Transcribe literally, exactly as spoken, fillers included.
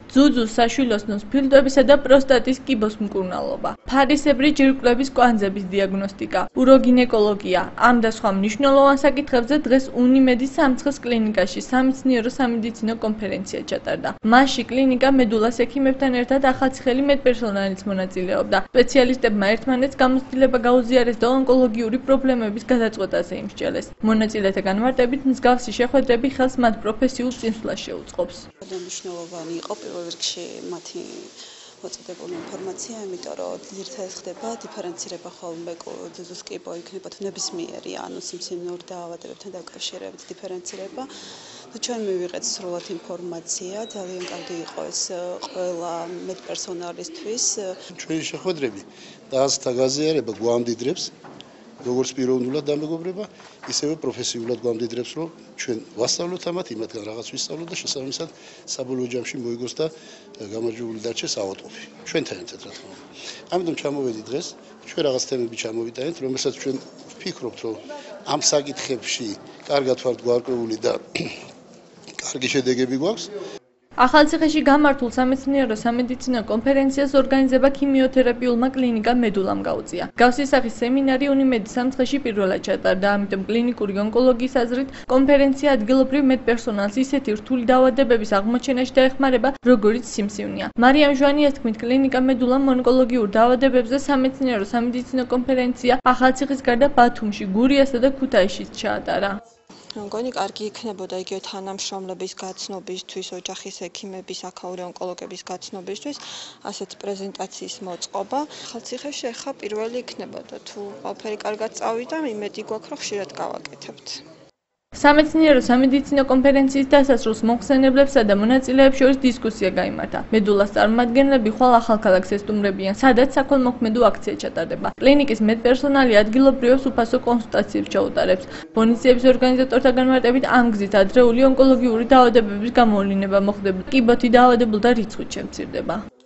ძუძუს, საშვილოსნოს ფილტვებისა და პროსტატის კიბოს მკურნალობა, ფარისებრი ჯირკვლების კვანძების დიაგნოსტიკა, უროგინეკოლოგია. ამ და სხვა მნიშვნელოვან საკითხებზე დღეს უნიმედის სამცხის კლინიკაში სამეცნიერო სამედიცინო კონფერენცია ჩატარდა. მასში კლინიკა მედულას ექიმებთან ერთად ახალციხელი მედპერსონალიც მონაწილეობდა. სპეციალისტებმა ერთმანეთს გამოცდილება გაუზიარეს და ონკოლოგიური პრობლემების გადაწყვეტაზე იმსჯელეს. მონაწილეთა განმარტებით მსგავსი შეხვედრები ხელს მათ პროფესიულ წინსვლას შეუწყობს. მნიშვნელოვანი იყო პირველ რიგში მათი მოწოდებული ინფორმაცია, იმიტომ რომ ძირითადად ხდება დიფერენცირება ხოლმე ძუძუს კიბო იქნება თუ ნებისმიერი, ანუ სიმსივნური დაავადებებთან დაკავშირებით დიფერენცირება. თუ ჩვენ მივიღეთ სრულად ინფორმაცია, ძალიან კარგი იყო ეს ყველა მედპერსონალისთვის. ჩვენი შეხვედრები დაასთა გაზიარება გვამდიდრებს როგორც პიროვნულად დამეგობრება, ისევე პროფესიულად გვამდიდრებს, რომ ჩვენ ვასწავლოთ ამათ, იმათგან რაღაც ვისწავლოთ და შესაბამისად საბოლოო ჯამში მოიგოს და გამარჯვებული დარჩეს ავადმყოფი. ჩვენთან ერთად რა თქმა უნდა. ამიტომ ჩამოვედი დღეს, ჩვენ რაღაც თემები ჩამოვიტანეთ, რომელსაც ჩვენ ვფიქრობთ, რომ ამ საკითხებში კარგად ვართ გვარკვეული და კარგი შედეგები გვაქვს. ახალციხეში გამართულ სამეცნიერო სამედიცინო კონფერენციას ორგანიზება ქიმიოთერაპიულმა კლინიკამ მედულამ გაუწია. მსგავსი სახის სემინარი უნიმედის სამცხეში პირველად ჩატარდა, ამიტომ კლინიკური ონკოლოგიის აზრით კონფერენცია ადგილობრივ მედპერსონალს ისეთი რთული დაავადებების აღმოჩენაში დაეხმარება, როგორიც სიმსივნეა. მარიამ ჟვანიას თქმით, კლინიკა მედულამ ონკოლოგიურ დაავადებებზე სამეცნიერო სამედიცინო კონფერენცია ახალციხის გარდა ბათუმში, გურიასა და ქუთაისშიც ჩაატარა. მგონი კარგი იქნებოდა იგივე თანამშრომლების გაცნობისთვის, ოჯახის ექიმების, აქაური ონკოლოგების გაცნობისთვის ასეთ პრეზენტაციის მოწყობა. ახალციხეში ახლა პირველი იქნებოდა, თუ ყველაფერი კარგად წავიდა, იმედი გვაქვს, რომ ხშირად გავაკეთებთ. სამეცნიერო სამედიცინო კონფერენციის დასასრულს მომხსენებლებსა და მონაწილეებს შორის დისკუსია გაიმართა. მედულას წარმომადგენლები ხვალ ახალქალაქს ესტუმრებიან, სადაც საქველმოქმედო აქცია ჩატარდება. კლინიკის მედპერსონალი ადგილობრივებს უფასო კონსულტაციებს ჩაუტარებს. ღონისძიების ორგანიზატორთა განმარტებით ამ გზით ადრეული ონკოლოგიური დაავადებების გამოვლინება მოხდება, კიბოთი დაავადებულთა რიცხვიც შემცირდება.